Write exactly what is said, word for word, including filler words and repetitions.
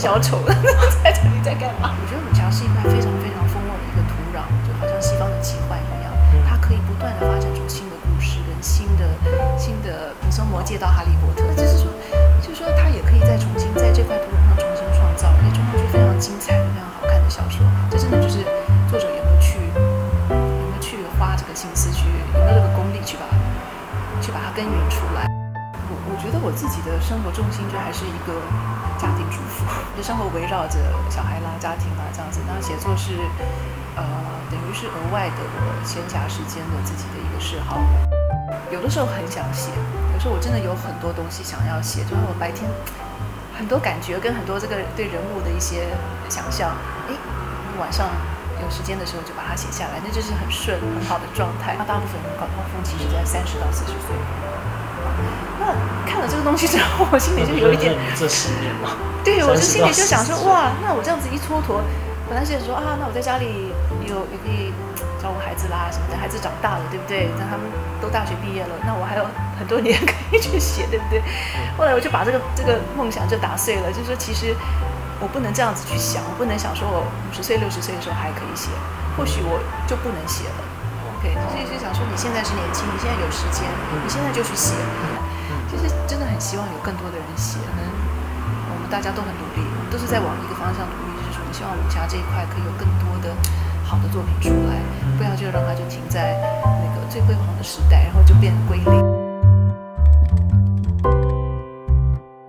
小丑了，在这里在干嘛？我觉得武侠是一块非常非常丰沃的一个土壤，就好像西方的奇幻一样，它可以不断的发展出新的故事，跟新的新的，你从魔戒到哈利波特，就是说，就是说它也可以再重新在这块土壤上重新创造，可以创造出非常精彩的、非常好看的小说。这真的就是作者有没有去有没有去花这个心思去，有没有这个功力去把去把它耕耘出来。我我觉得我自己的生活重心就还是一个家庭主妇，就生活围绕着小孩啦、家庭啦这样子。那写作是呃，等于是额外的我闲暇时间的自己的一个嗜好。有的时候很想写，有时候我真的有很多东西想要写，就是我白天很多感觉跟很多这个对人物的一些想象，哎，晚上有时间的时候就把它写下来，那就是很顺很好的状态。那大部分人高高峰期是在三十到四十岁。那看了这个东西之后，我心里就有一点这十年嘛， 对，我就心里就想说，哇，那我这样子一蹉跎，本来是说啊，那我在家里有也可以照顾孩子啦什么的，孩子长大了，对不对？那他们都大学毕业了，那我还有很多年可以去写，对不对？后来我就把这个这个梦想就打碎了，就是说其实我不能这样子去想，我不能想说我五十岁六十岁的时候还可以写，或许我就不能写了。OK， 所以就想说你现在是年轻，你现在有时间，你现在就去写。其实真的很希望有更多的人写，可能我们大家都很努力，我们都是在往一个方向努力，就是说，希望武侠这一块可以有更多的好的作品出来，不要就让它就停在那个最辉煌的时代，然后就变归零。